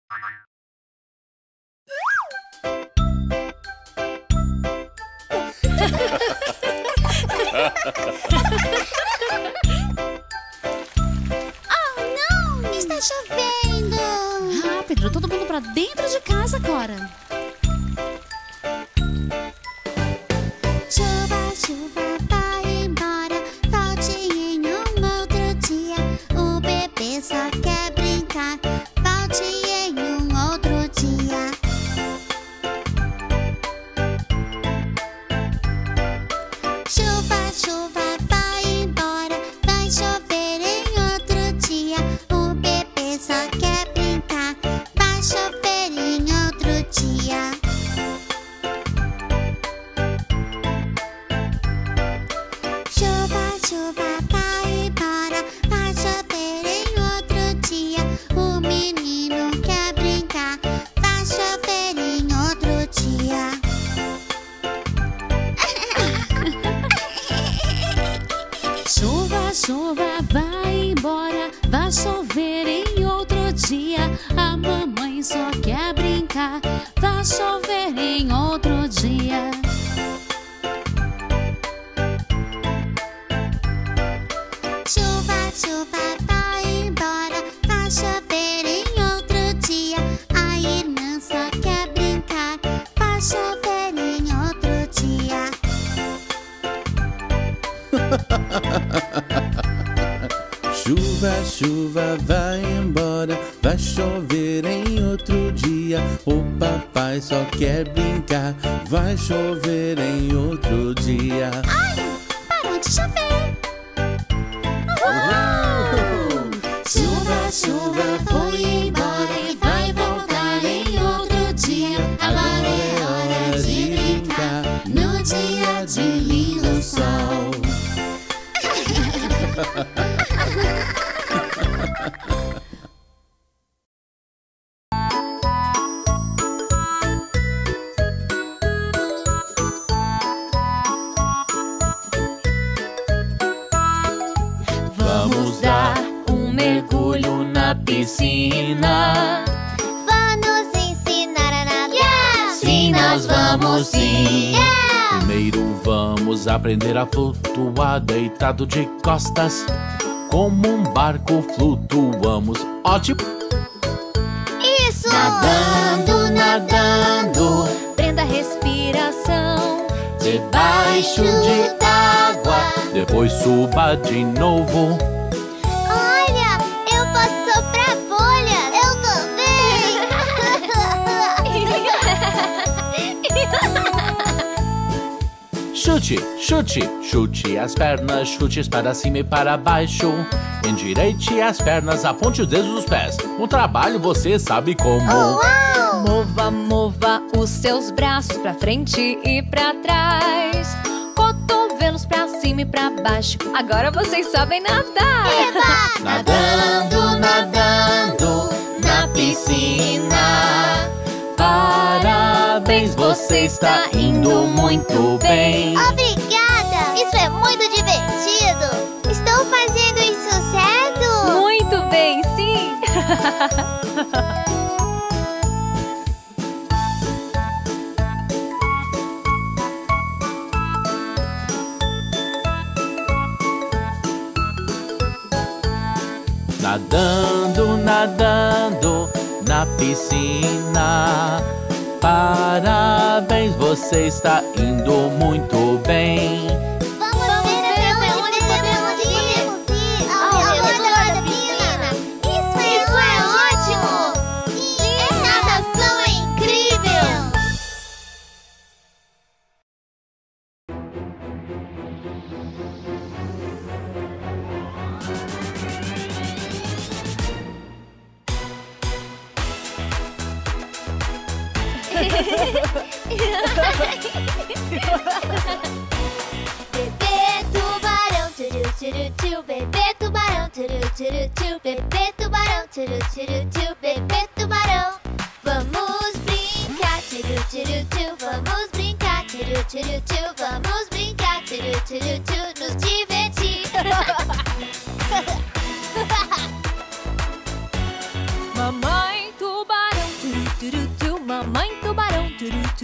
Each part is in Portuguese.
Oh, não! Está chovendo! Rápido, todo mundo pra dentro de casa agora. Chuva, chuva, vai embora. Volte em outro dia. O bebê só quer brincar. Volte em outro dia. Chuva, chuva, vai embora. Vai chover em outro dia. O bebê só quer brincar. Vai chover em outro dia. Chuva, chuva, vai embora. Vai chover em outro dia. O menino quer brincar. Vai chover em outro dia. Chuva, chuva, vai embora. Vai chover em outro dia. A mamãe só quer brincar. Vai chover em outro dia. Chuva, chuva, vai embora. Vai chover em outro dia. A irmã só quer brincar. Vai chover em outro dia. Chuva, chuva, vai embora. Vai chover em outro dia. O papai só quer brincar. Vai chover em outro dia. Olha, parou de chover. Chuva, chuva, foi embora e vai voltar em outro dia. Agora é hora de brincar no dia de lindo sol. Vamos dar um mergulho na piscina. Vá nos ensinar a nadar. Sim, nós vamos sim. Primeiro vamos aprender a flutuar deitado de costas. Como um barco flutuamos. Ótimo! Isso! Nadando, nadando, Prenda a respiração. debaixo de água. Depois suba de novo. Olha, eu posso soprar bolhas. Eu também. Chute, chute, chute as pernas, chutes para cima e para baixo. Endireite as pernas, aponte os dedos dos pés. Um trabalho você sabe como. Uau! Mova, mova os seus braços pra frente e pra trás. Cotovelos pra cima e pra baixo. Agora vocês sabem nadar. Nadando, nadando na piscina. Parabéns, você está indo muito bem. Obrigada! Isso é muito divertido! Estou fazendo isso certo? Muito bem, sim. Nadando, nadando na piscina. Parabéns, você está indo muito bem. Vamos ver até onde podemos ir ao redor da piscina. Isso é ótimo! Sim, natação é incrível! Bebê tubarão, turu turu turu, bebê tubarão, turu turu turu, bebê tubarão, turu turu turu, bebê tubarão. Vamos brincar, turu turu turu, vamos brincar, turu turu turu, vamos brincar, turu turu turu, nos divertir. Mamãe tubarão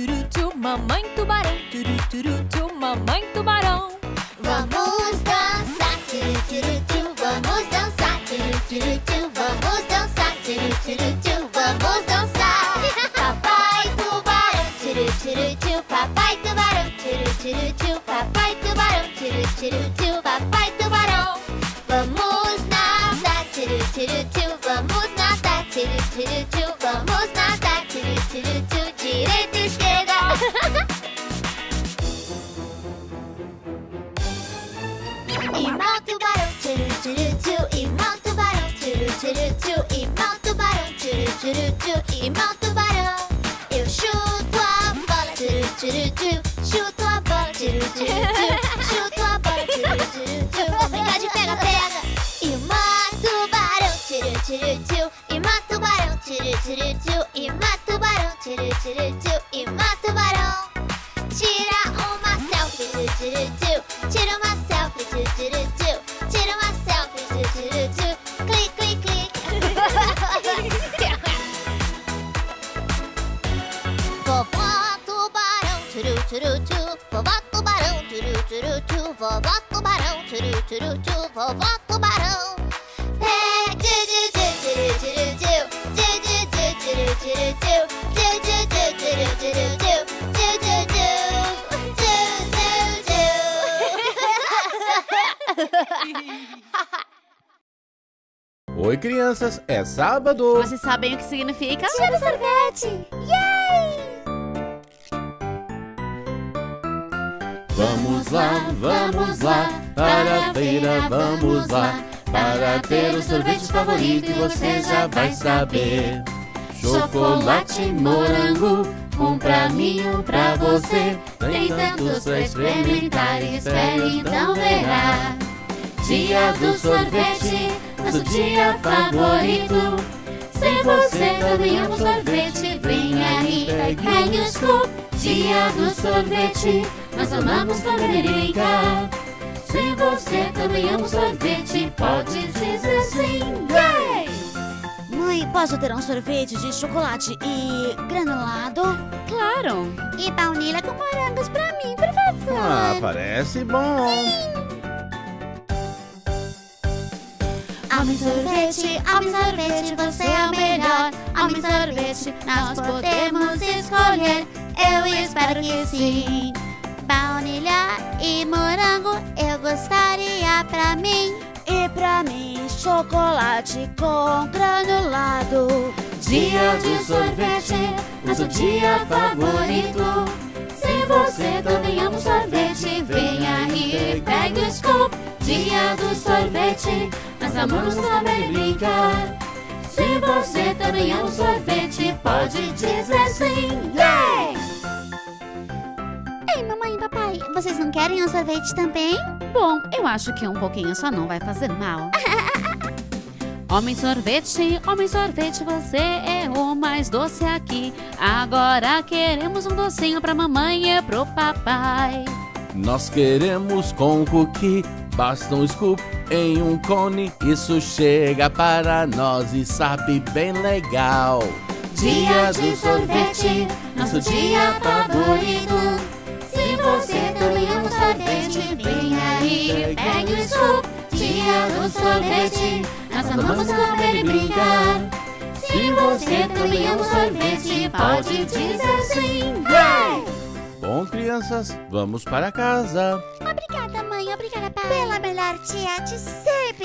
turu, mamãe tubarão, turu, mamãe tubarão. Vamos dançar, vamos dançar, vamos dançar, vamos dançar. Papai tubarão, papai tubarão, papai tubarão, papai tubarão. Vamos nadar, vamos nadar, vamos nadar, direita e esquerda. Irmão tubarão, irmão tubarão, irmão tubarão, irmão tubarão. Eu chuto a bola, chuto a bola, chuto a bola, vou brincar de pega-pega. Irmã tubarão, irmã tubarão, irmã tubarão, irmã tubarão. Tira uma selfie, tira uma selfie, tira uma selfie, clique, clique, clique. Vovó tubarão, vovó tubarão, vovó tubarão, vovó tubarão. Oi, crianças, é sábado. Vocês sabem o que significa? Tira o sorvete! Yay! Vamos lá, para a feira, vamos lá, para ter o sorvete favorito e você já vai saber. Chocolate, morango, um pra mim, um pra você. Tem tantos pra experimentar, espere então verá. Dia do sorvete, nosso dia favorito. Sem você também amo sorvete, vem aí, pegue o scoop. Dia do sorvete, nós amamos comer e brincar. Sem você também amo sorvete, pode dizer sim, yeah! Mãe, posso ter um sorvete de chocolate e granulado? Claro! E baunilha com morangos pra mim, por favor. Ah, parece bom. Homem sorvete, você é o melhor. Homem sorvete, nós podemos escolher. Eu espero que sim. Baunilha e morango eu gostaria pra mim. E pra mim, chocolate com granulado. Dia de sorvete, nosso dia favorito. Se você também ama sorvete, vem aí, pegue o scoop. Dia do sorvete, nós amamos comer e brincar. Se você também ama sorvete, pode dizer sim, yeah! Ei, mamãe e papai, vocês não querem um sorvete também? Bom, eu acho que um pouquinho só não vai fazer mal. Homem sorvete, você é o mais doce aqui. Agora queremos um docinho pra mamãe e pro papai. Nós queremos com cookie, basta um scoop em um cone. Isso chega para nós e sabe bem legal. Dia de sorvete, nosso dia favorito. Se você também ama sorvete, vem aí, pegue o scoop. Dia do sorvete, nós amamos comer e brincar. Se você também ama sorvete, pode dizer sim, yeah! Bom, crianças, vamos para casa. Obrigada, mãe, obrigada, pai. Pela melhor tia de sempre.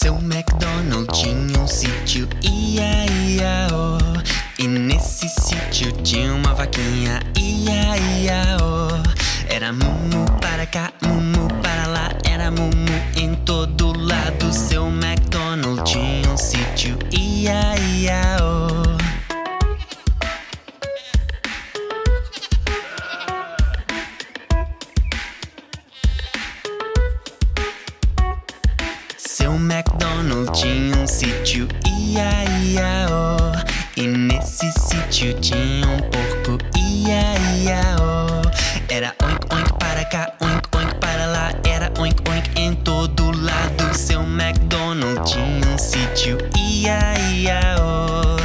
Seu McDonald tinha um sítio, ia, ia, oh. E nesse sítio tinha uma vaquinha, ia, ia, oh. Era mumu para cá, mumu para lá, era mumu em todo lado. Seu McDonald tinha um sítio, ia, ia, oh. Seu McDonald tinha um sítio, ia, ia, oh. E nesse sítio tinha um porco, ia, ia, oh. Era oink, oink para cá, oink, oink para lá, era oink, oink em todo lado. Seu McDonald tinha um sítio, ia, ia, oh.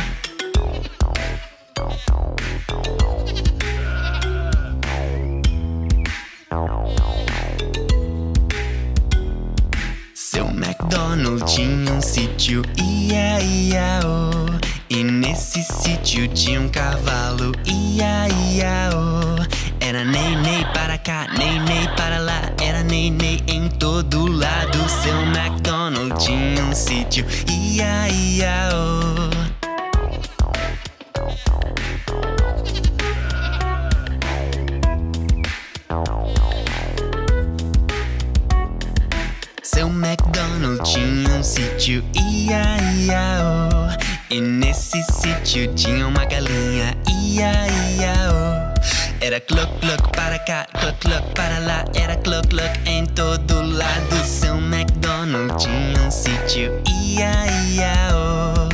Seu McDonald tinha um sítio, ia, ia, oh. E nesse sítio tinha um cavalo, ia, ia, oh. Era nei, nei para cá, nei, nei para lá, era nei, nei em todo lado. Seu McDonald tinha um sítio, ia, ia, oh. Seu McDonald tinha um sítio, ia, ia, oh. E nesse sítio tinha uma galinha, ia, ia, oh. Era cluck, cluck para cá, cluck, cluck para lá, era cluck, cluck em todo lado. Seu McDonald tinha um sítio, ia, ia, oh.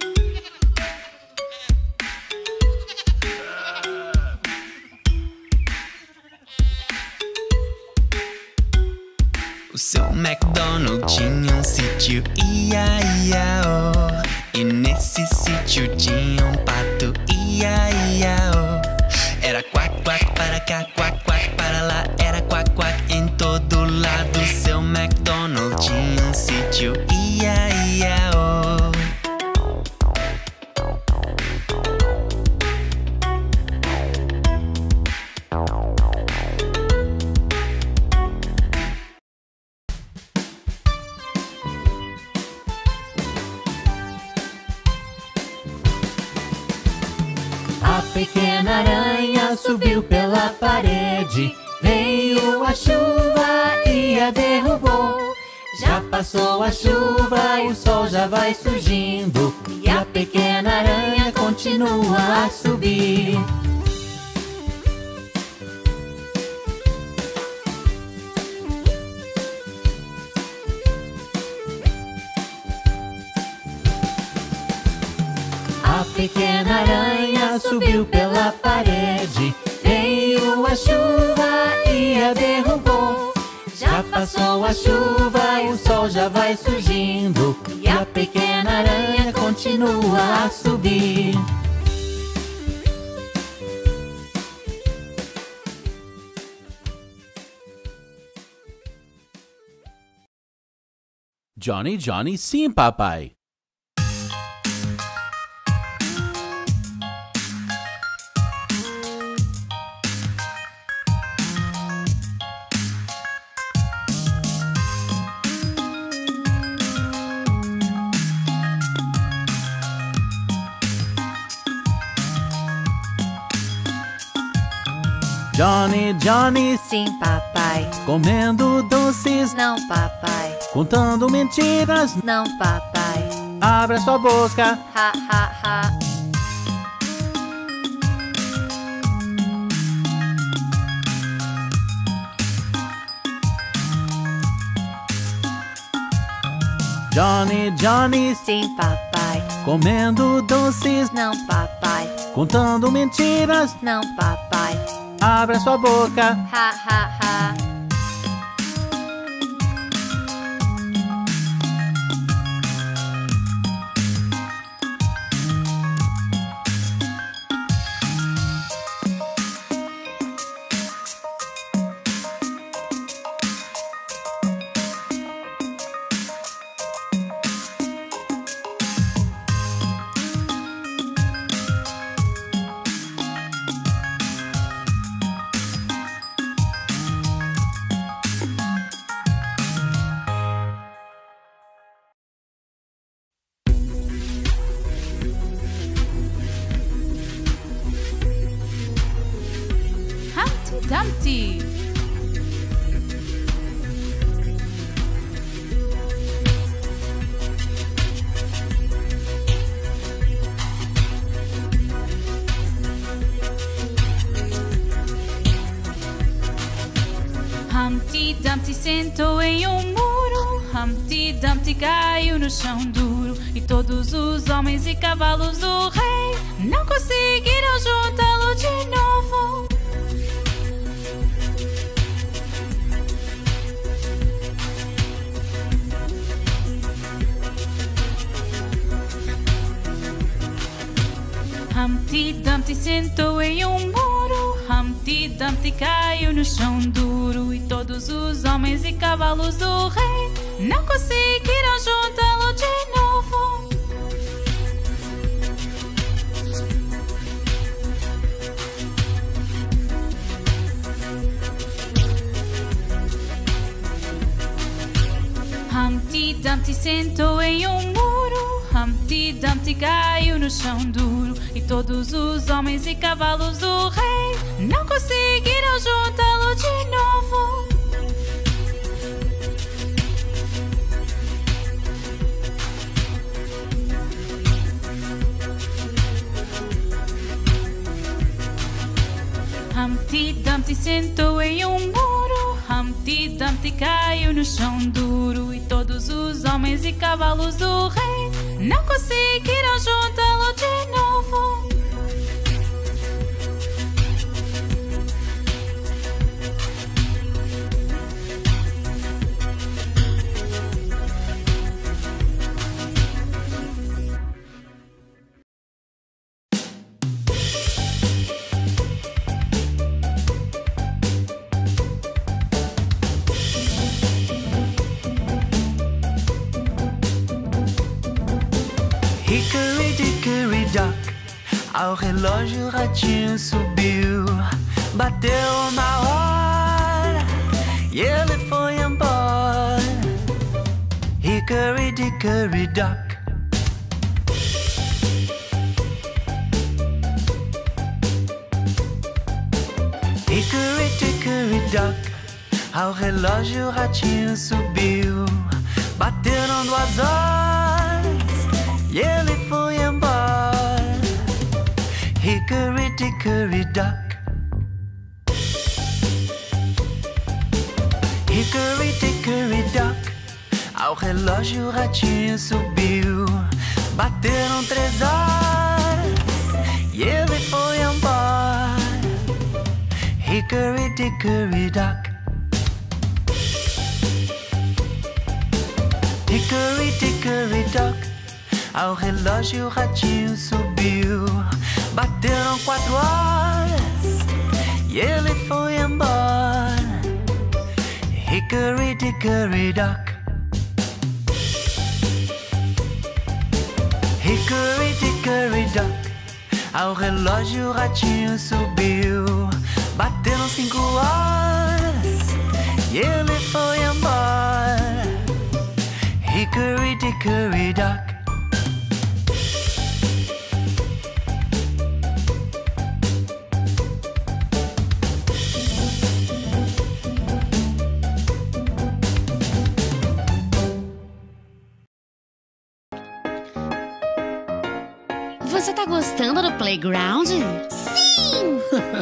O seu McDonald tinha um sítio, ia, ia, oh. E nesse sítio tinha um pato, ia, ia, oh. Era quack, quack para cá, quack, quack para lá, era quack, quack em todo lado. Seu McDonald tinha um sítio, ia, ia, oh. A pequena aranha subiu pela parede. Veio a chuva e a derrubou. Já passou a chuva e o sol já vai surgindo. E a pequena aranha continua a subir. A pequena aranha subiu pela parede. Veio a chuva e a derrubou. Já passou a chuva e o sol já vai surgindo. E a pequena aranha continua a subir. Johnny, Johnny, sim, papai. Johnny, Johnny, Sim, papai. comendo doces, Não, papai. contando mentiras. Não, papai. Abra sua boca. Ha, ha, ha. Johnny, Johnny, Sim, papai. comendo doces, Não, papai. contando mentiras. Não, papai. Abra sua boca. Ha, ha, ha. Dumpty. Humpty Dumpty sentou em um muro. Humpty Dumpty caiu no chão duro. E todos os homens e cavalos do rei não conseguiram juntá-lo de novo. Humpty Dumpty sentou em um muro. Humpty Dumpty caiu no chão duro. E todos os homens e cavalos do rei não conseguiram juntá-lo de novo. Humpty Dumpty sentou em um muro. Humpty Dumpty caiu no chão duro. E todos os homens e cavalos do rei não conseguiram juntá-lo de novo. Humpty Dumpty sentou em um muro. Humpty Dumpty caiu no chão duro. E todos os homens e cavalos do rei não conseguiram juntá-lo de novo. Hickory dickory dock, ao relógio o ratinho subiu. Bateu na hora e ele foi embora. Hickory dickory dock. Hickory dickory dock, ao relógio o ratinho subiu. Bateram 2 horas e ele foi embora. Hickory dickory dock. Hickory dickory dock, ao relógio o ratinho subiu. Bateram 3 horas e ele foi embora. Hickory dickory dock. Hickory dickory dock, ao relógio o ratinho subiu. Bateram 4 horas e ele foi embora. Hickory dickory dock. Hickory dickory dock, ao relógio o ratinho subiu. Bateram 5 horas e ele foi embora. Hickory dickory dock. Você tá gostando do playground? Sim!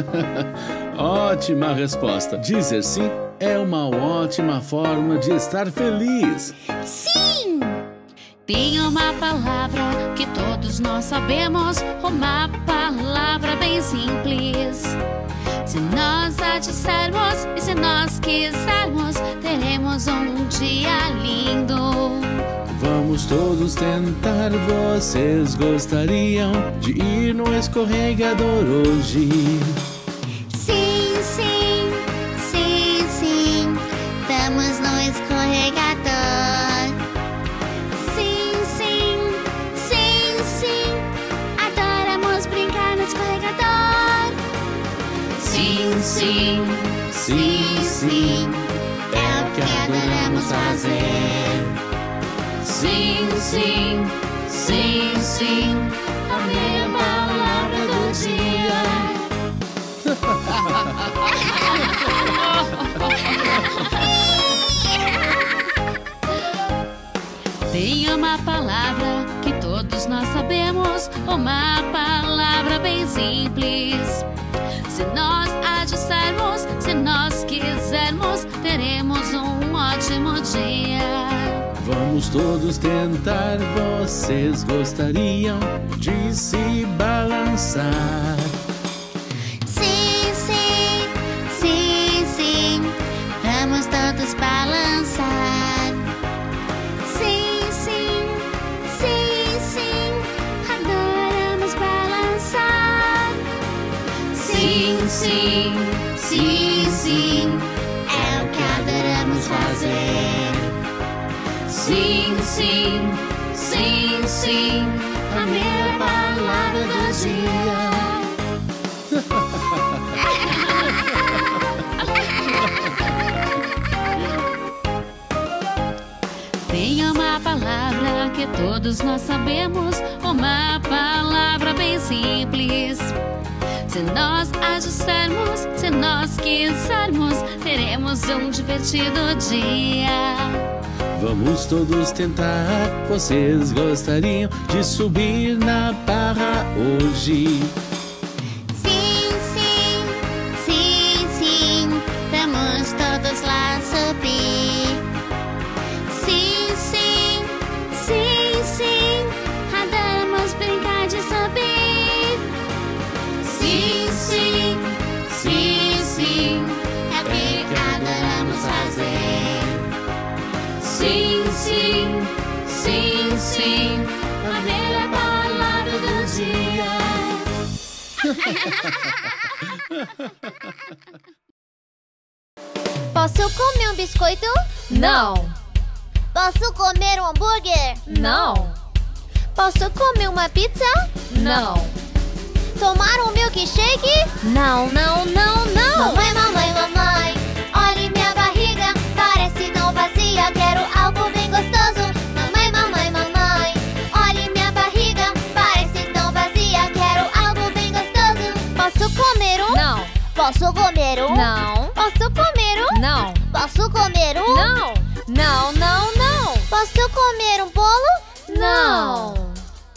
Ótima resposta. Dizer sim é uma ótima forma de estar feliz. Sim! Tem uma palavra que todos nós sabemos, uma palavra bem simples. Se nós a dissermos e se nós quisermos, teremos um dia lindo. Vamos todos tentar. Vocês gostariam de ir no escorregador hoje? Sim, sim, sim, sim. Vamos no escorregador. Sim, sim, sim, sim. Adoramos brincar no escorregador. Sim, sim, Sim, sim, É o que adoramos fazer. sim, sim, sim, sim. A minha palavra do dia. Tem uma palavra que todos nós sabemos, uma palavra bem simples. Se nós a dissermos, se nós quisermos, teremos um ótimo dia. Vamos todos tentar, vocês gostariam de se balançar. Sim, sim, sim, sim, vamos todos balançar. Sim, sim, sim, sim, adoramos balançar. Sim, sim, sim, sim, É o que adoramos fazer. sim, sim, sim, sim, a minha palavra do dia. Tem uma palavra que todos nós sabemos, uma palavra bem simples. Se nós a dissermos, se nós quisermos, teremos um divertido dia. Vamos todos tentar, vocês gostariam de subir na barra hoje. Sim, sim, sim, sim, vamos todos lá subir. Sim, sim, sim, sim, adoramos brincar de subir. Sim, sim, sim, sim, É o que adoramos fazer. sim, sim, sim, sim, a minha palavra do dia. Posso comer um biscoito? Não, Posso comer um hambúrguer? não, Posso comer uma pizza? não, Tomar um milkshake? não, não, não, não. Mamãe, mamãe, mamãe, olhe minha barriga, parece tão vazia, quero algo bem gostoso. Mamãe, mamãe, mamãe, olhe minha barriga, parece tão vazia, quero algo bem gostoso. Posso comer um? Não, Posso comer um? não, Posso comer um? não, Posso comer um? não, não, não, não. Posso comer um bolo? Não.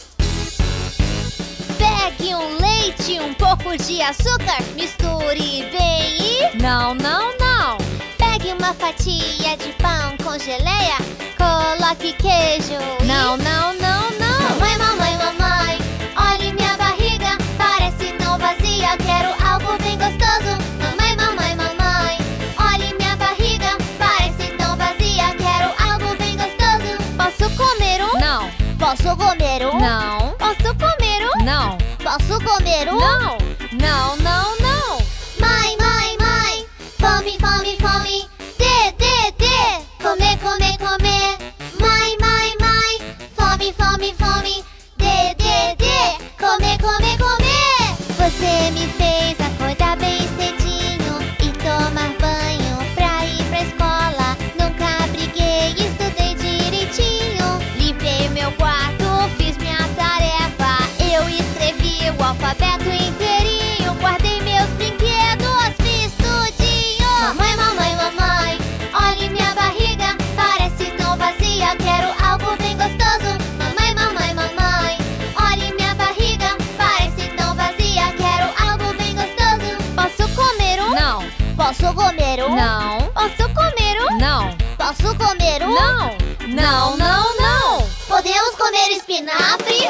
Pegue um leite, um pouco de açúcar, misture bem e... Não, não, não. Pegue uma fatia de pão com geleia, coloque queijo e... Não, não, não, não. Mamãe, mamãe, mamãe, olhe minha barriga, parece tão vazia, quero algo bem gostoso. Mamãe, mamãe, mamãe, olhe minha barriga, parece tão vazia, quero algo bem gostoso. Posso comer um? Não, Posso comer um? não, Posso comer um? não, Posso comer um? não, não, não, não. Mãe, mãe, mãe, fome, fome, fome, dê, comer, comer, comer. Mãe, mãe, mãe, fome, fome, fome, dê, comer, comer, comer. Você me fez acordar bem cedinho e tomar banho pra ir pra escola. Nunca briguei, estudei direitinho, limpei meu quarto, fiz minha tarefa. Eu escrevi o alfabeto inteirinho, guardei meus brinquedos, fiz tudinho. Mamãe, mamãe, mamãe, olhe minha barriga, parece tão vazia, quero algo bem gostoso. Mamãe, mamãe, mamãe, olhe minha barriga, parece tão vazia, quero algo bem gostoso. Posso comer um? Não, Posso comer um? não, Posso comer um? não, Posso comer um? não, não, não, não. Podemos comer espinafre?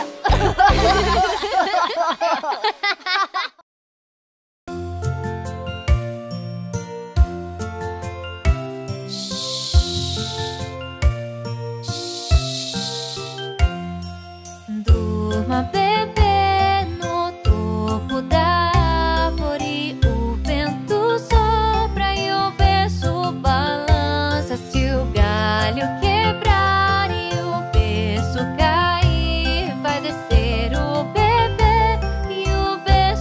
Durma, bebê, no topo da árvore. O vento sopra e o berço balança. Se o galho quebrar e o berço cair, vai descer o bebê e o berço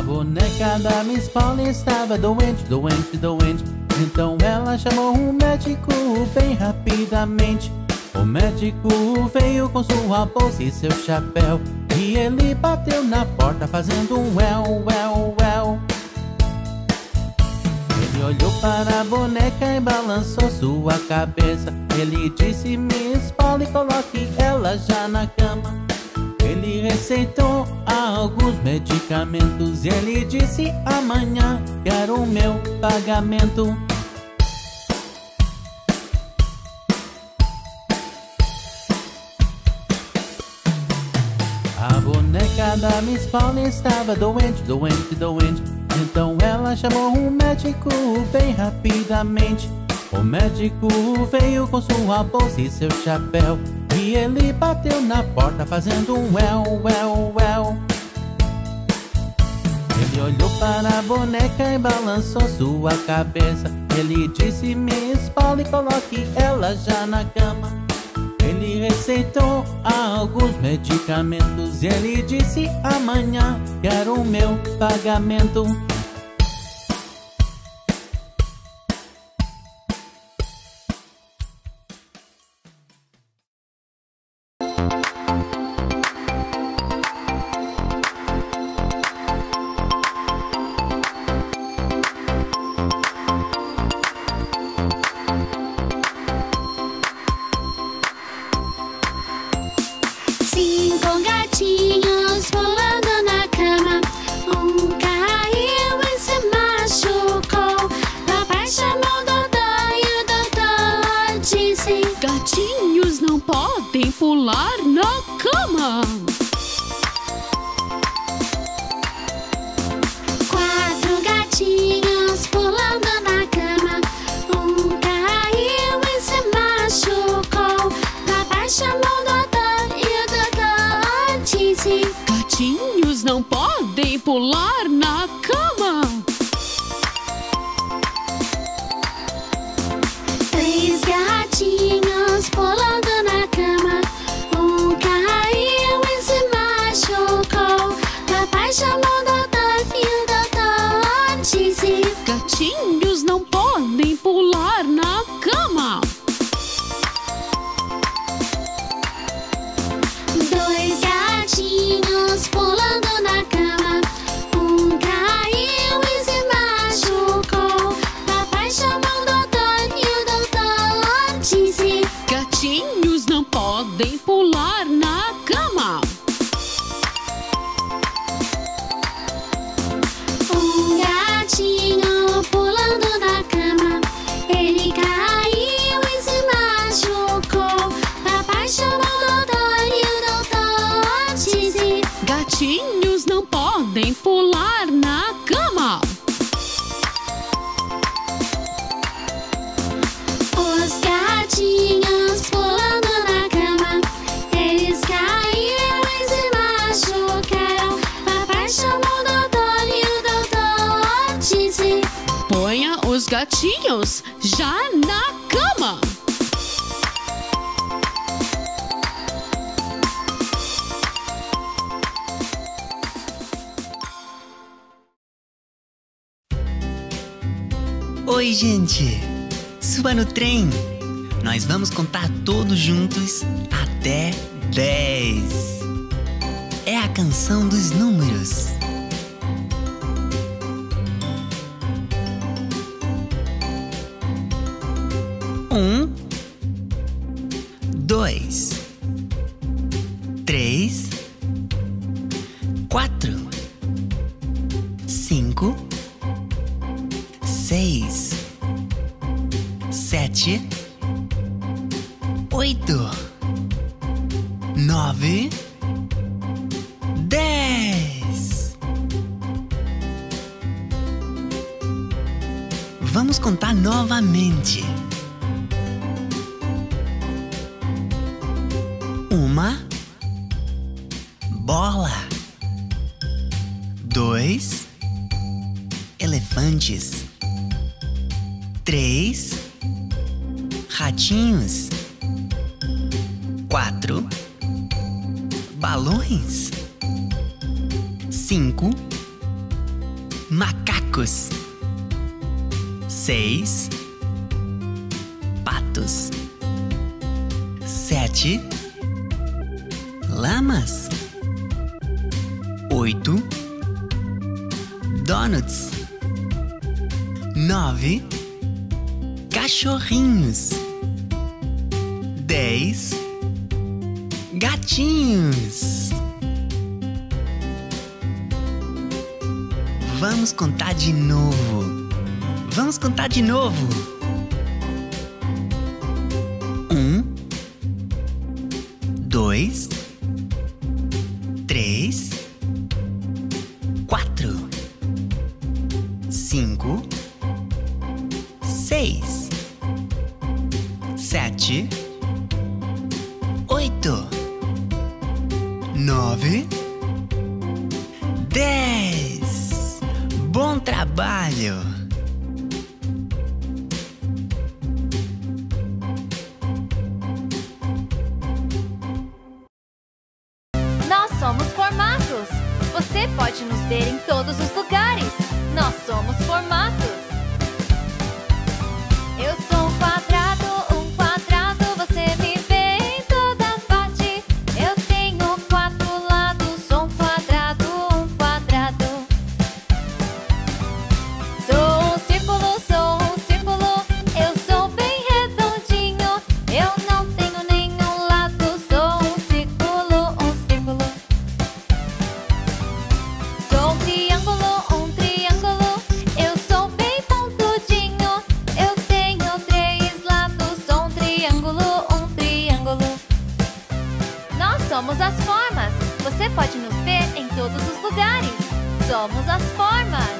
boneca da Miss Polly estava doente, doente, doente. Então ela chamou um médico bem rapidamente. O médico veio com sua bolsa e seu chapéu, e ele bateu na porta fazendo um well, well, well. Ele olhou para a boneca e balançou sua cabeça. Ele disse: Miss Polly, coloque ela já na cama. Ele receitou alguns medicamentos e ele disse: amanhã quero o meu pagamento. A boneca da Miss Polly estava doente, doente, doente. Então ela chamou um médico bem rapidamente. O médico veio com sua bolsa e seu chapéu, e ele bateu na porta fazendo um well, well, well. Ele olhou para a boneca e balançou sua cabeça. Ele disse: Miss Polly, coloque ela já na cama. Ele receitou alguns medicamentos e ele disse: amanhã quero o meu pagamento. Cinco gatinhos pulando na cama. Um caiu e se machucou. Papai chamou o doutor e o doutor disse: Gatinhos não podem pular na cama. Quatro gatinhos pulando na cama. Um caiu e se machucou. Papai chamou o doutor e o doutor disse: Gatinhos não podem pular na cama. Três gatinhos pulando na cama. Um caiu e se machucou. Papai chamou o doutor e o doutor disse: Gatinhos não podem pular na cama. Dois gatinhos pulando na cama. Um caiu e se machucou. Papai chamou o doutor e o doutor disse: Gatinhos não podem pular na cama. Um gatinho pulando na cama. Ele caiu e se machucou. Papai chamou o doutor e o doutor disse: Gatinhos não podem pular na cama. Os gatinhos pulando na cama. Eles caíram e se machucaram. Papai chamou o doutor e o doutor disse: Ponha os gatinhos já na cama. Oi, gente! Suba no trem! Nós vamos contar todos juntos até 10. É a canção dos números. 1, 2, 3, 4, 5, 6, 7, 8, 9, 10. Vamos contar novamente. 1 bola. 2 elefantes. 3 ratinhos. 4 balões. 5 macacos. 6 patos. 7 lamas. 8 donuts. 9 cachorrinhos. 10 gatinhos. Vamos contar de novo. Vamos contar de novo. 1 2 3 4 5 6 7 8 9 10. Bom trabalho! Nós somos formatos. Você pode nos ver em todos os lugares. Nós somos formatos. Eu sou um quadrado, você me vê em toda parte. Eu tenho 4 lados, sou um quadrado, Sou um círculo, eu sou bem redondinho. Eu não tenho nenhum lado, sou um círculo. Sou um triângulo, eu sou bem pontudinho. Eu tenho 3 lados, sou um triângulo. Nós somos as formas. Você pode nos ver em todos os lugares. Somos as formas.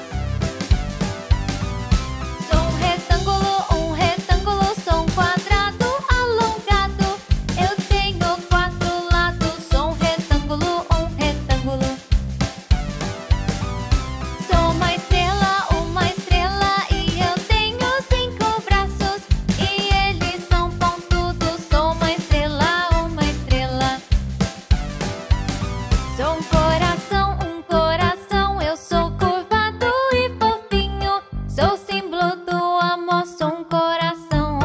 Sou um retângulo, sou um quadrado alongado. Eu tenho 4 lados, sou um retângulo. Sou uma estrela e eu tenho 5 braços. E eles são pontudos, sou uma estrela. Sou um coração, eu sou curvado e fofinho. Sou o símbolo do amor, sou um coração.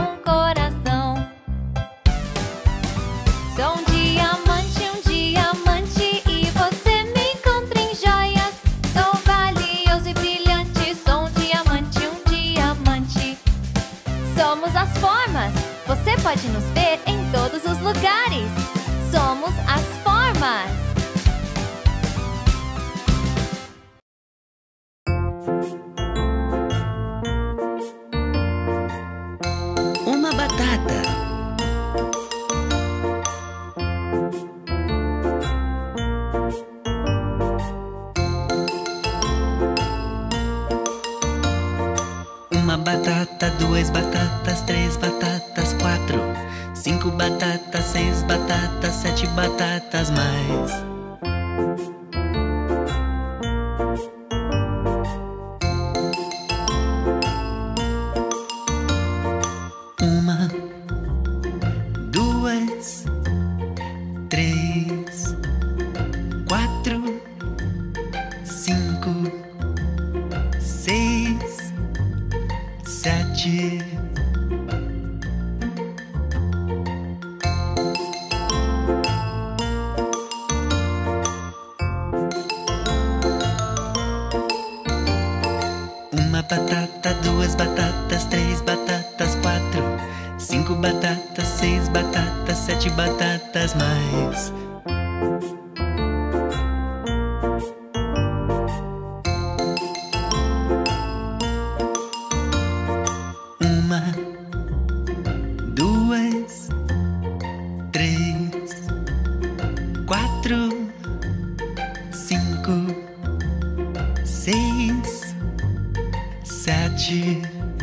Sou um diamante e você me encontra em joias. Sou valioso e brilhante, sou um diamante. Somos as formas. Você pode nos ver em todos os lugares. Somos as formas. Uma batata. Uma batata, 2 batatas, 3 batatas, 4 5 batatas, 6 batatas, 7 batatas mais. Uma, 2 3 4 5 6 7 Uma batata, 2 batatas, 3 batatas, 4 5 batatas, 6 batatas, 7 batatas mais. Uma, 2 3 4 5 6 7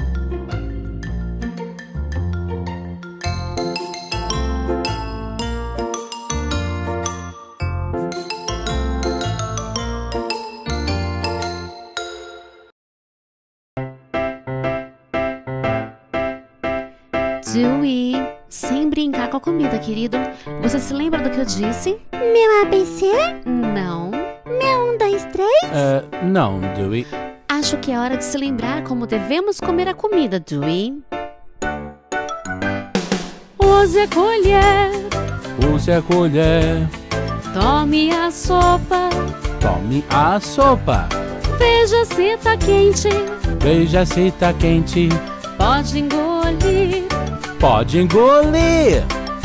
Dewey, sem brincar com a comida, querido. Você se lembra do que eu disse? Meu ABC? Não. Meu 1, 2, 3? Não, Dewey. A Acho que é hora de se lembrar como devemos comer a comida, Dewey. Use a colher. Use a colher. Tome a sopa. Tome a sopa. Veja se tá quente. Veja se tá quente. Pode engolir. Pode engolir.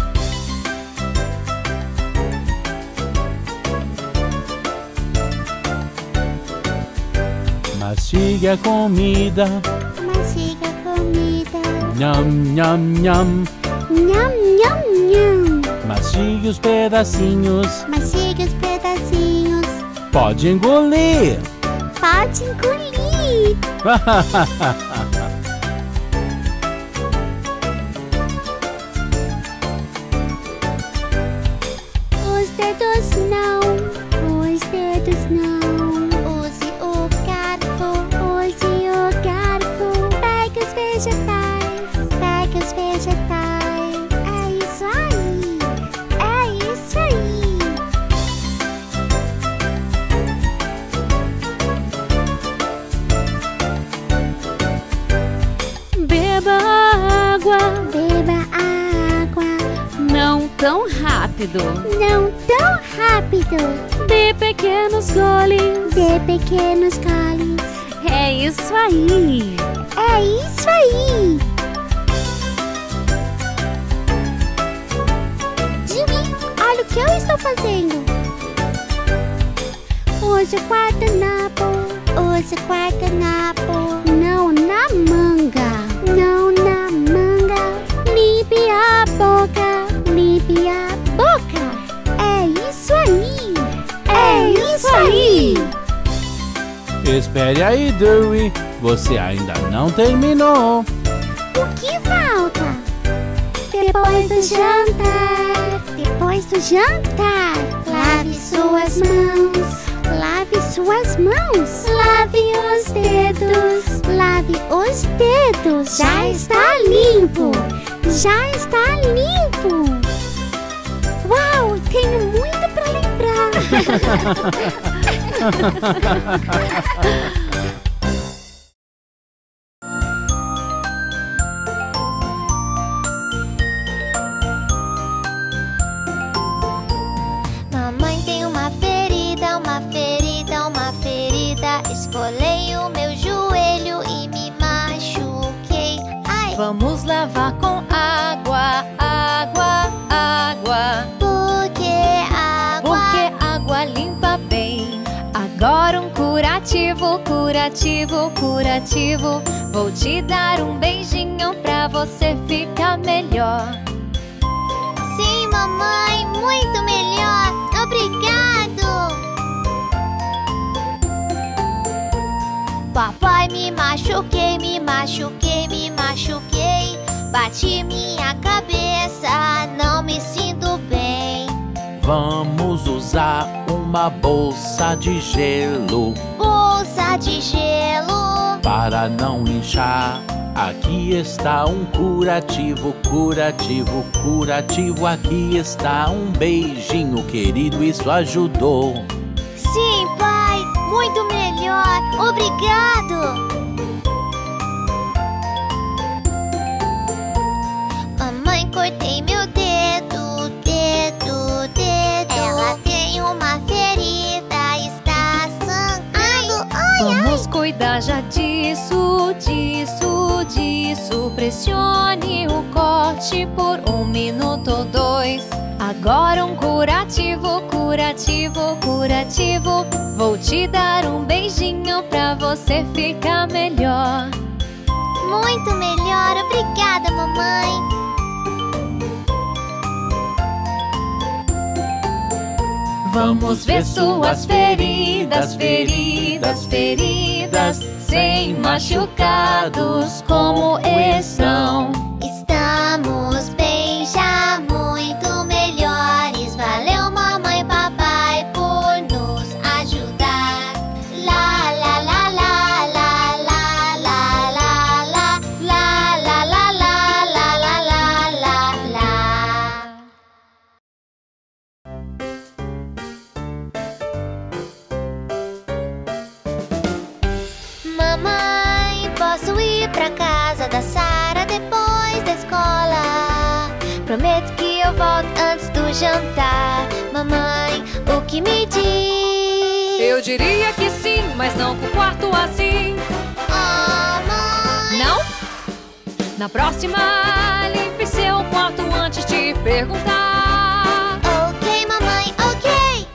Mastigue a comida. Mastiga a comida. Nham, nham, nham. Nham, nham, nham. Mastigue os pedacinhos. Mastiga os pedacinhos. Pode engolir. Pode engolir. Os dedos não. Os dedos não. Use o garfo. Use o garfo. Pegue os vegetais. Pegue os vegetais. É isso aí. É isso aí. Beba água. Beba água. Não tão rápido. Não tão rápido. Dê pequenos goles. Dê pequenos goles. É isso aí. É isso aí. Jimmy, olha o que eu estou fazendo. Use o guardanapo. Use o guardanapo. Não na manga. Não na manga. Limpe a boca. Limpe a boca. É isso aí. É isso aí. Espere aí, Dewey. Você ainda não terminou. O que falta? Depois do jantar. Depois do jantar. Lave suas mãos. Lave suas mãos. Lave os dedos. Lave os dedos. Já está limpo. Já está limpo. Uau, tenho muito para lembrar. Mamãe tem uma ferida, uma ferida, uma ferida. Esfolei o meu joelho e me machuquei. Ai, Vamos lavar com água, água, água. porque água. Porque água limpa bem. Agora um curativo, curativo, curativo. Vou te dar um beijinho pra você ficar melhor. Sim, mamãe, muito melhor. Obrigado. Papai, me machuquei, me machuquei, me machuquei. Bati minha cabeça, não me sinto bem. Vamos usar uma bolsa de gelo Bolsa de gelo. para não inchar. Aqui está um curativo, curativo, curativo. Aqui está um beijinho, querido, isso ajudou. Sim, pai, muito melhor. Obrigado. Mamãe, cortei meu dedo, dedo, dedo. Ela tem uma ferida, está sangrando. Ai, Vamos cuidar já disso, disso, disso. Pressione o corte por 1 minuto ou 2. Agora um curativo, curativo, curativo. Vou te dar um beijinho pra você ficar melhor. muito melhor. Obrigada, mamãe. Vamos ver suas feridas, feridas, feridas, sem machucados, como estão? Estamos bem, já muito melhores. Valeu, mamãe e papai, por nos ajudar. Lá, lá, lá, lá, lá, lá, lá, lá, lá, lá, lá, lá, lá, lá, lá, lá, lá. Mamãe, posso ir pra casa da Sara depois da escola? Prometo que eu volto antes do jantar. Mamãe, o que me diz? Eu diria que sim, mas não com o quarto assim. Oh, mãe. Não? Na próxima, limpe seu quarto antes de perguntar. Ok, mamãe, ok.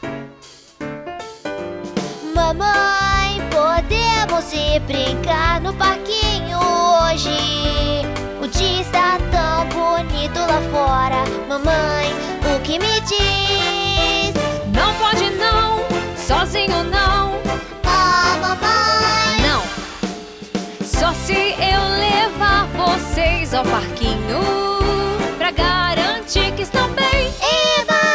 Mamãe, podemos ir brincar no parquinho hoje? O dia está tão bonito lá fora. Mamãe, o que me diz? Não pode não, sozinho não. Oh, mamãe. Não. Só se eu levar vocês ao parquinho pra garantir que estão bem. Eba!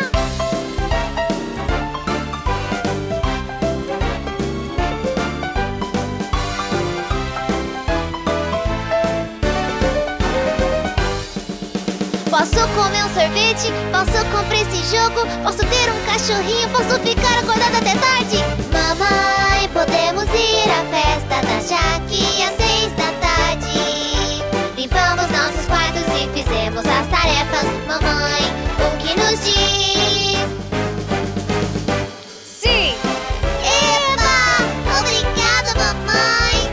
Posso comer um sorvete, posso comprar esse jogo, posso ter um cachorrinho, posso ficar acordada até tarde. Mamãe, podemos ir à festa da Jaque às 6 da tarde. Limpamos nossos quartos e fizemos as tarefas. Mamãe, o que nos diz? Sim! Eba! Obrigada, mamãe!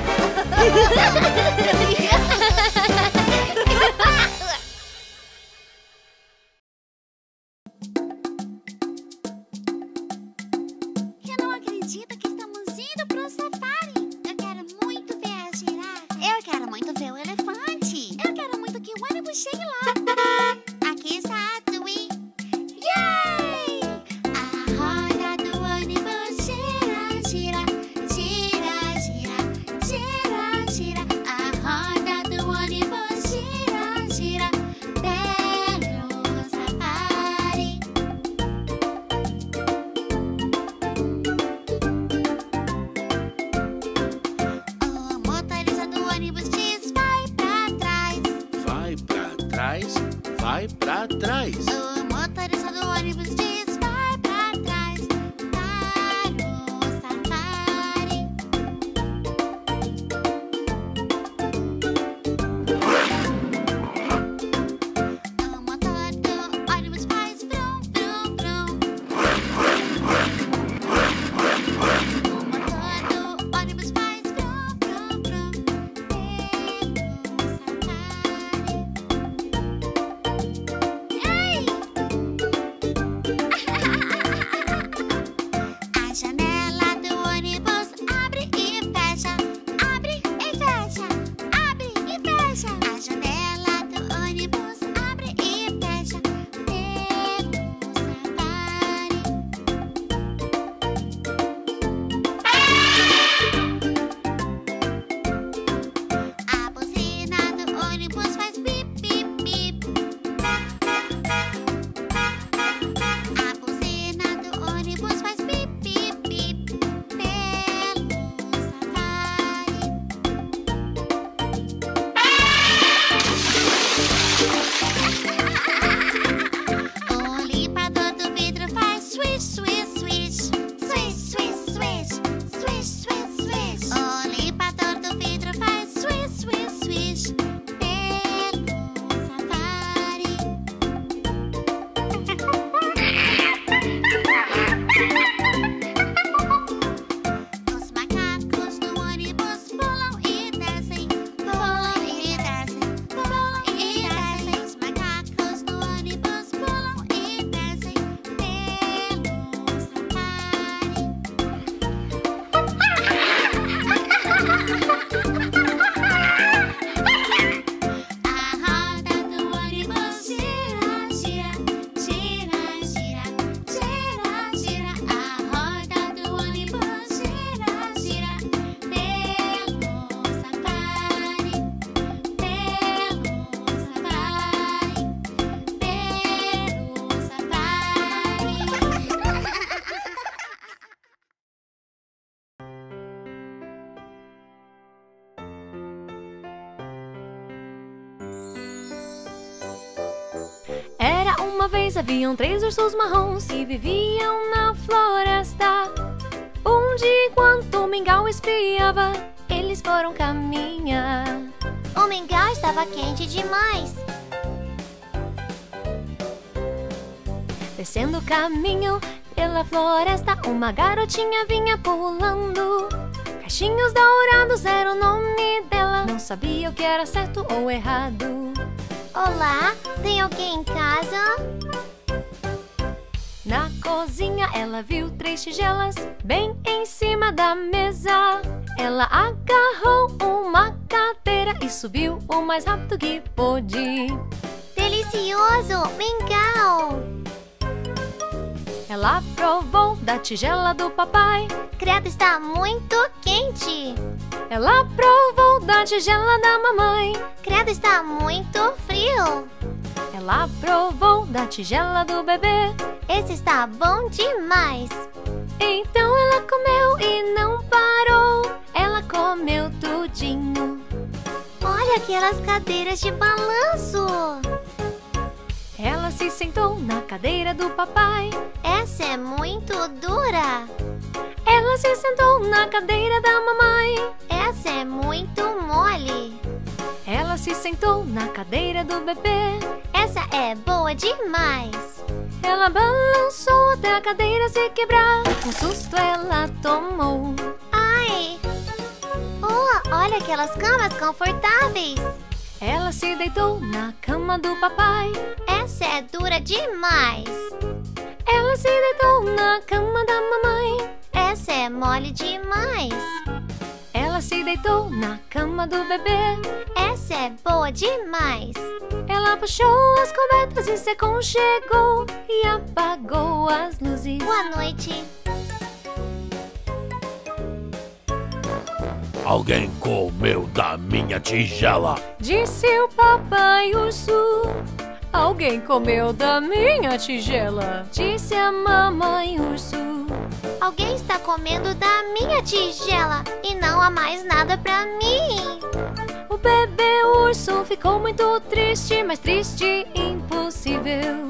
Eu não acredito que estamos indo pro safari. Eu quero muito ver a girafa. Eu quero muito ver o elefante. Eu quero muito que o ônibus chegue lá. Aqui está a Dewey. Yay! A roda do ônibus gira, gira, gira, gira, gira, gira. A roda do ônibus gira, gira. Belo safari. O motorista do ônibus diz vai pra trás. Vai pra trás, vai pra trás. O motorista do ônibus diz vai pra trás. Para o safari. O motor do ônibus faz brum, brum, brum. O motor do ônibus faz brum, brum, brum. Pelo safari. Ei! A janela do ônibus abre e fecha, abre e fecha, abre e fecha. A janela do ônibus abre e fecha pelo safari. A buzina do ônibus faz bip, bip, bip. A buzina do ônibus faz bip, bip, bip. Pelo safari. O limpador do vidro faz swish, swish, swish. Swish, swish, swish. Swish, swish, swish. O limpador do vidro faz swish, swish, swish. Pelo safari. Os macacos do ônibus pulam e descem, pulam e descem, pulam e descem. Os macacos do ônibus pulam e descem pelo safari. A roda do ônibus gira, gira, gira, gira, gira, gira. A roda do ônibus gira, gira. Pelo safari, pelo safari, pelo safari. Era uma vez, haviam 3 ursos marrons que viviam na floresta. Um dia, enquanto o mingau esfriava, eles foram caminhar. O mingau estava quente demais. Descendo o caminho pela floresta, uma garotinha vinha pulando. Caixinhos Dourados era o nome dela, não sabia o que era certo ou errado. Olá, tem alguém em casa? Na cozinha ela viu 3 tigelas bem em cima da mesa. Ela agarrou uma cadeira e subiu o mais rápido que pôde. Delicioso, mingau! Ela provou da tigela do papai. Credo, está muito quente. Ela provou da tigela da mamãe. Credo, está muito frio. Ela provou da tigela do bebê. Esse está bom demais. Então ela comeu e não parou. Ela comeu tudinho. Olha aquelas cadeiras de balanço. Ela se sentou na cadeira do papai. Essa é muito dura. Ela se sentou na cadeira da mamãe. Essa é muito mole. Ela se sentou na cadeira do bebê. Essa é boa demais. Ela balançou até a cadeira se quebrar. Um susto ela tomou. Ai! Oh, olha aquelas camas confortáveis. Ela se deitou na cama do papai. Essa é dura demais. Ela se deitou na cama da mamãe. Essa é mole demais. Ela se deitou na cama do bebê. Essa é boa demais. Ela puxou as cobertas e se aconchegou e apagou as luzes. Boa noite. Alguém comeu da minha tigela, disse o papai urso. Alguém comeu da minha tigela, disse a mamãe urso. Alguém está comendo da minha tigela e não há mais nada pra mim. O bebê urso ficou muito triste, mas triste impossível.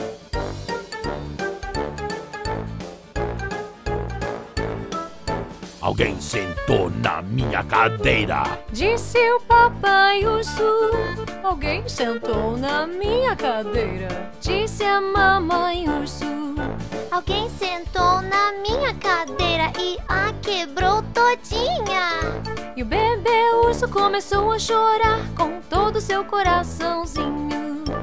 alguém sentou na minha cadeira, disse o papai urso. Alguém sentou na minha cadeira, disse a mamãe urso. Alguém sentou na minha cadeira e a quebrou todinha. E o bebê urso começou a chorar com todo o seu coraçãozinho.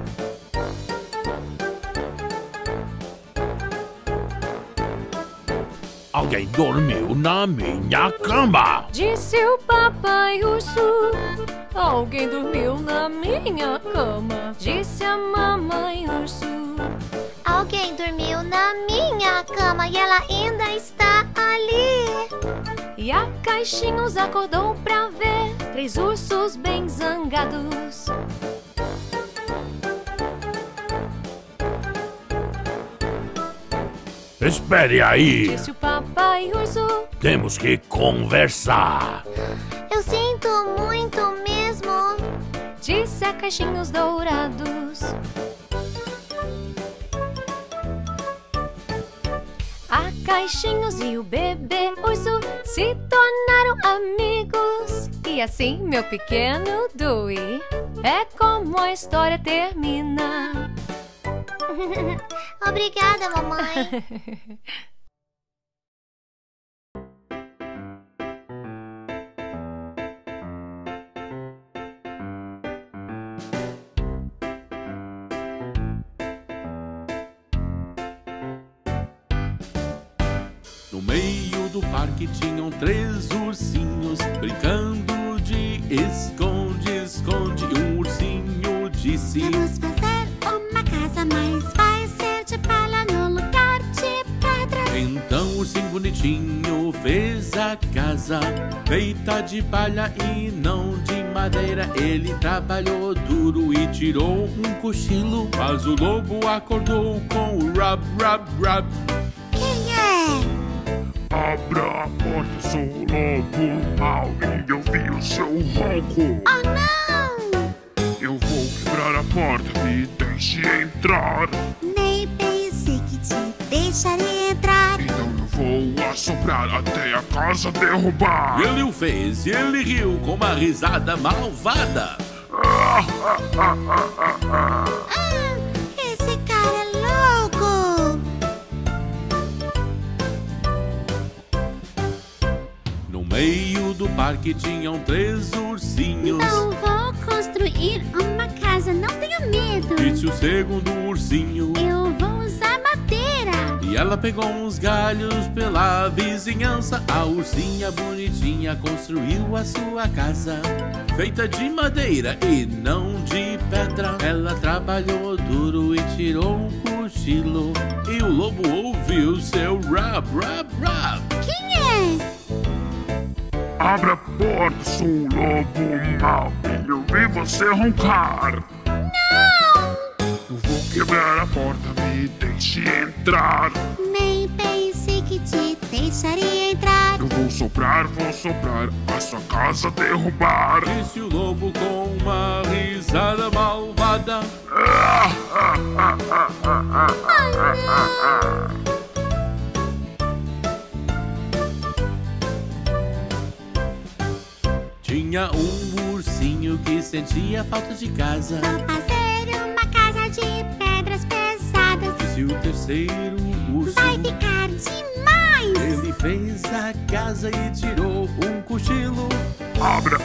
alguém dormiu na minha cama, disse o papai urso. Alguém dormiu na minha cama, disse a mamãe urso. Alguém dormiu na minha cama e ela ainda está ali. E a Caixinhos acordou pra ver 3 ursos bem zangados. espere aí, disse o papai urso. temos que conversar. Eu sinto muito mesmo, disse a Caixinhos Dourados. A Caixinhos e o bebê urso se tornaram amigos. E assim, meu pequeno Dewey, é como a história termina. Obrigada, mamãe. No meio do parque tinham 3 ursinhos brincando de esconde-esconde. E um ursinho disse: vamos fazer uma casa, mas vai ser de palha no lugar de pedras. Então o ursinho bonitinho fez a casa feita de palha e não de madeira. Ele trabalhou duro e tirou um cochilo, mas o lobo acordou com o rub, rub, rub. Quem é? Abra a porta, sou o lobo mau e eu vi o seu ronco. Oh não! Eu vou quebrar a porta, me deixe entrar. Nem pensei que te deixaria entrar. Então eu vou soprar até a casa derrubar. Ele o fez e ele riu com uma risada malvada. Esse cara é louco! No meio do parque tinham 3 ursinhos. Não vou construir uma casa, não tenha medo. Disse o segundo ursinho. Eu vou usar madeira. E ela pegou uns galhos pela vizinhança. A ursinha bonitinha construiu a sua casa, feita de madeira e não de pedra. Ela trabalhou duro e tirou um cochilo. E o lobo ouviu seu rap, rap, rap. Quem é? Abra a porta, sou o lobo mau e eu vi você roncar. Não! Eu vou quebrar a porta, me deixe entrar. Nem pensei que te deixaria entrar. Eu vou soprar, a sua casa derrubar. Disse o lobo com uma risada malvada. Tinha um ursinho que sentia falta de casa. Vou fazer uma casa de pedras pesadas. Disse o terceiro urso. Vai ficar demais! Ele fez a casa e tirou um cochilo. Abra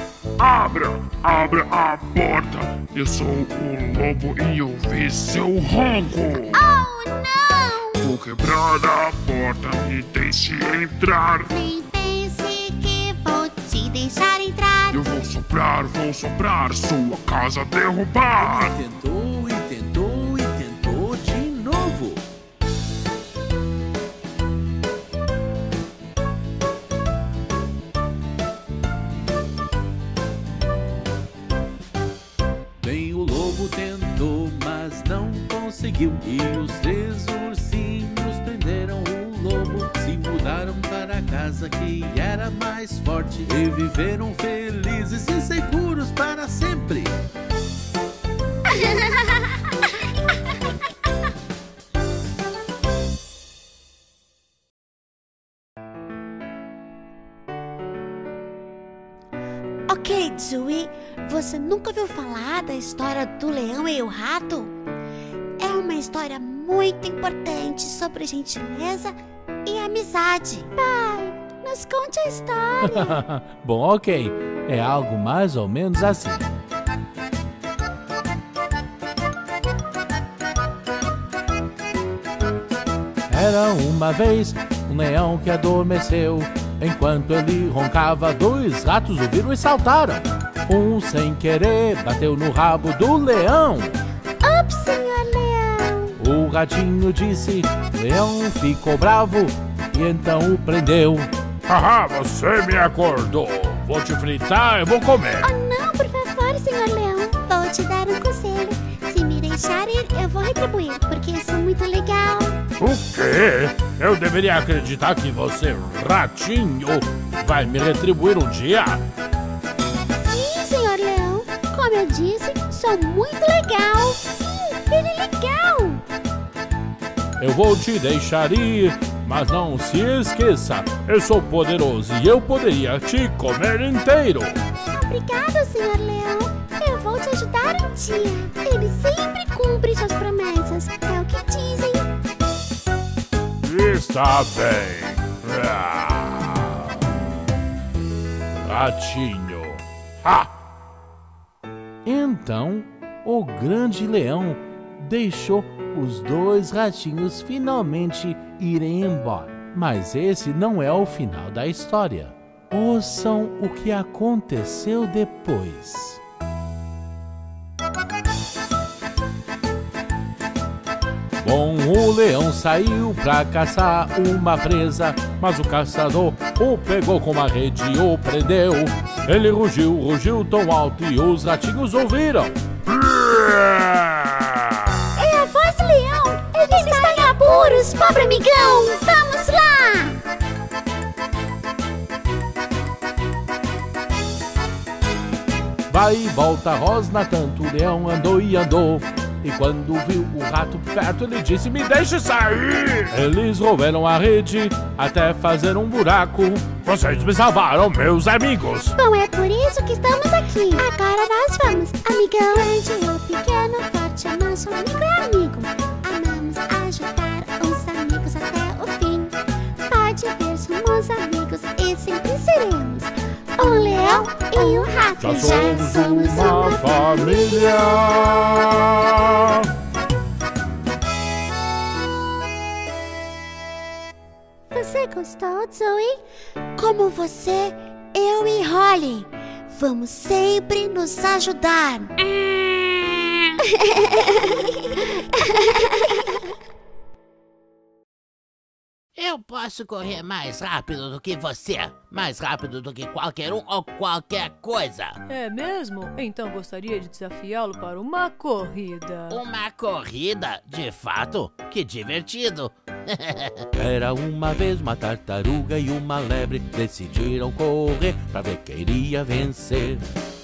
a porta. Eu sou o lobo e ouvi seu ronco. Oh, não! Vou quebrar a porta, me deixe entrar. Nem pense que vou te deixar entrar. Eu vou soprar, sua casa derrubar. Ele tentou e tentou e tentou de novo. Bem, o lobo tentou, mas não conseguiu. E os 3 ursinhos prenderam o lobo. Se mudaram para a casa que era mais forte e viveram felizes e seguros para sempre. Ok, Zooey, você nunca ouviu falar da história do leão e o rato? É uma história muito importante sobre gentileza e amizade. Pai, nos conte a história. Bom, ok. É algo mais ou menos assim. Era uma vez um leão que adormeceu. Enquanto ele roncava, 2 ratos o viram e saltaram. Um, sem querer, bateu no rabo do leão. Ops, senhor leão. O ratinho disse, leão ficou bravo e então o prendeu. Haha, você me acordou. Vou te fritar, eu vou comer. Oh não, por favor, senhor leão. Vou te dar um conselho. Se me deixar ir, eu vou retribuir, porque eu sou muito legal. O quê? Eu deveria acreditar que você, ratinho, vai me retribuir um dia? Sim, senhor leão. Como eu disse, sou muito legal. Sim, bem legal. Eu vou te deixar ir, mas não se esqueça, eu sou poderoso e eu poderia te comer inteiro. Obrigado, senhor leão. Eu vou te ajudar um dia. Ele sempre cumpre suas promessas. É o que dizem. Está bem. Ratinho. Ha! Então, o grande leão deixou os 2 ratinhos finalmente irem embora. Mas esse não é o final da história. Ouçam o que aconteceu depois. Bom, o leão saiu pra caçar uma presa, mas o caçador o pegou com uma rede e o prendeu. Ele rugiu tão alto e os ratinhos ouviram. É a voz do leão. Ele está em apuros, pobre amigão. Vamos lá. Vai e volta, rosna tanto, o leão andou e andou. E quando viu o rato perto, ele disse: me deixe sair! Eles roeram a rede até fazer um buraco. Vocês me salvaram, meus amigos! Bom, é por isso que estamos aqui. Agora nós vamos, amigão. Grande ou pequeno, forte ou nosso amigo é amigo. Amamos ajudar os amigos até o fim. Pode ver, somos amigos e sempre seremos. Um leão e um rato. Já somos uma família. Você gostou, Zoe? Como você, eu e Holly vamos sempre nos ajudar. Eu posso correr mais rápido do que você, mais rápido do que qualquer um ou qualquer coisa. É mesmo? Então gostaria de desafiá-lo para uma corrida. Uma corrida? De fato? Que divertido! Era uma vez uma tartaruga e uma lebre. Decidiram correr pra ver quem iria vencer.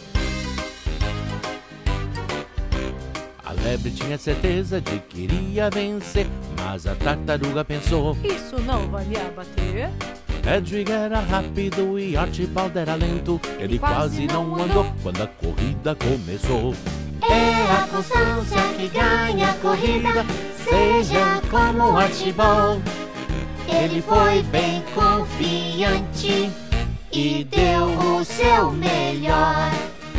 A lebre tinha certeza de que iria vencer, mas a tartaruga pensou: isso não vai me abater? Edwig era rápido e Archibald era lento. Ele quase não andou quando a corrida começou. É a constância que ganha a corrida, seja como Archibald. Ele foi bem confiante e deu o seu melhor.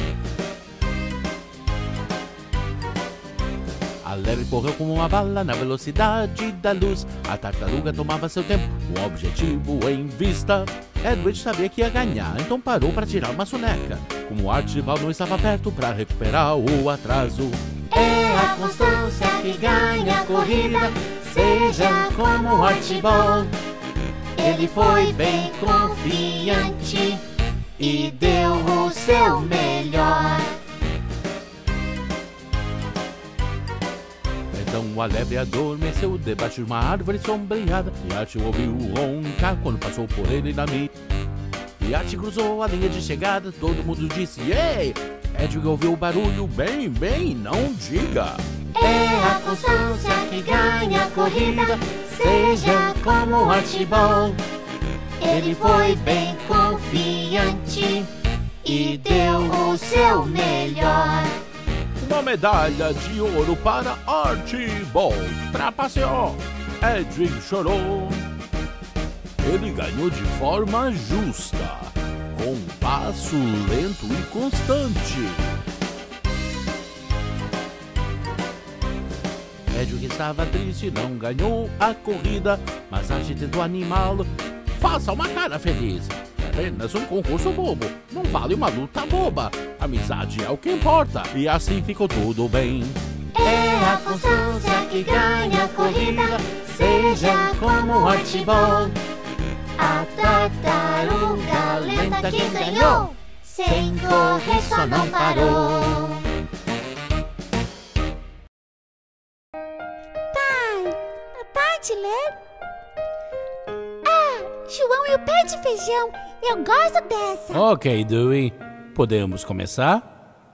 A lebre correu como uma bala na velocidade da luz. A tartaruga tomava seu tempo, um objetivo em vista. Edwig sabia que ia ganhar, então parou para tirar uma soneca. Como Archibald não estava perto para recuperar o atraso. É a constância que ganha a corrida, seja como Archibald. Ele foi bem confiante e deu o seu melhor. Então a lebre adormeceu debaixo de uma árvore sombreada. E Archie ouviu roncar quando passou por ele na mira. E Archie cruzou a linha de chegada, todo mundo disse: ei! Edwig ouviu o barulho, bem, não diga. É a constância que ganha a corrida, seja como Archibald. Ele foi bem confiante e deu o seu melhor. Uma medalha de ouro para Archibald. Trapaceou, Edwig chorou. Ele ganhou de forma justa, com um passo lento e constante. Edwig estava triste, não ganhou a corrida, mas Archie tentou animá-lo. Faça uma cara feliz. É apenas um concurso bobo, não vale uma luta boba. Amizade é o que importa, e assim ficou tudo bem. É a constância que ganha a corrida, seja como Archibald. A tartaruga lenta que ganhou, sem correr só não parou. Pai, pode ler? Ah, João e o pé de feijão, eu gosto dessa. Ok, Dewey, podemos começar?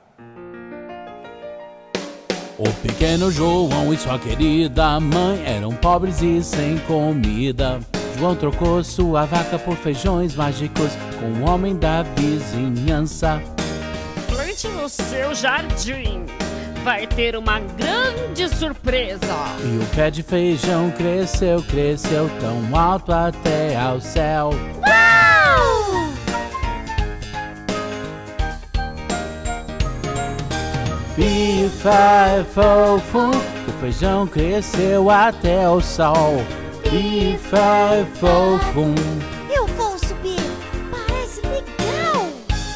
O pequeno João e sua querida mãe eram pobres e sem comida. João trocou sua vaca por feijões mágicos com o homem da vizinhança. Plante no seu jardim, vai ter uma grande surpresa. E o pé de feijão cresceu, cresceu tão alto até ao céu. Uau! Fifá, fofo, o feijão cresceu até o sol. Fifá, fofo. Eu vou subir, parece legal.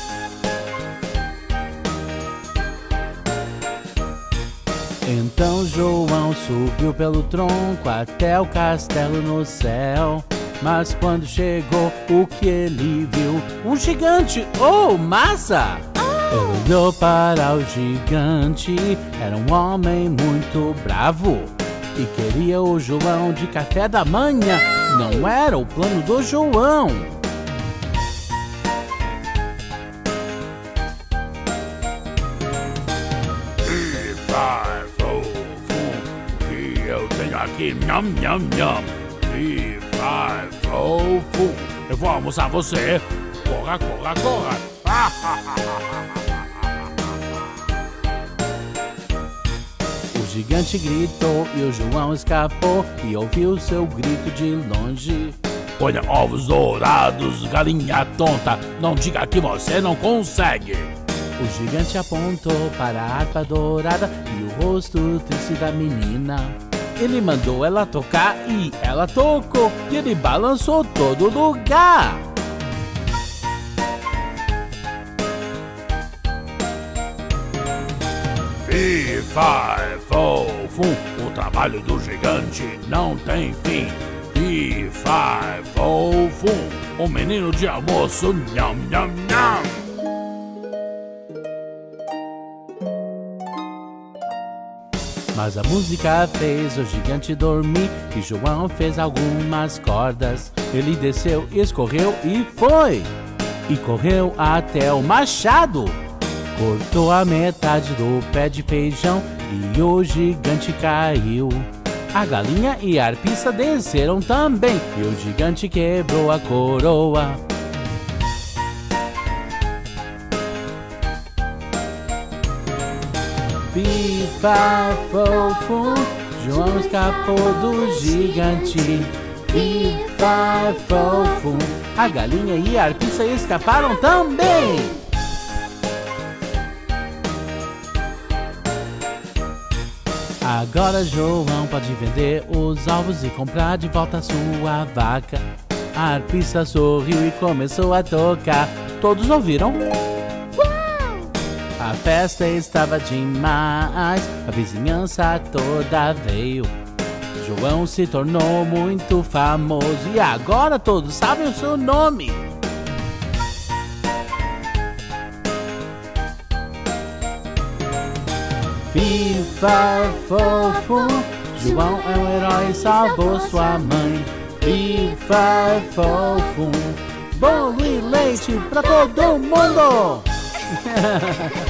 Então João subiu pelo tronco até o castelo no céu. Mas quando chegou, o que ele viu? Um gigante! Oh, massa! Ele olhou para o gigante, era um homem muito bravo e queria o João de café da manhã. Não era o plano do João. aqui, nham, nham, nham. Vai, fofo, eu vou almoçar você. Corra, corra, corra. O gigante gritou e o João escapou e ouviu seu grito de longe. Olha, ovos dourados, galinha tonta, não diga que você não consegue. O gigante apontou para a harpa dourada e o rosto triste da menina. Ele mandou ela tocar e ela tocou, e ele balançou todo lugar. Fih, fai, fofum, o trabalho do gigante não tem fim. Fih, fai, fofum, um menino de almoço, nham, nham, nham. Mas a música fez o gigante dormir e João fez algumas cordas. Ele desceu, escorreu e foi! E correu até o machado. Cortou a metade do pé de feijão e o gigante caiu. A galinha e a arpista desceram também e o gigante quebrou a coroa. Pipa, fofo, João escapou do gigante. Pipa, fofo, a galinha e a arpista escaparam também. Agora João pode vender os ovos e comprar de volta a sua vaca. A arpista sorriu e começou a tocar. Todos ouviram? A festa estava demais, a vizinhança toda veio. João se tornou muito famoso e agora todos sabem o seu nome. Fifa, fofo, João é um herói e salvou sua mãe. Fifa, fofo, bolo e leite pra todo mundo.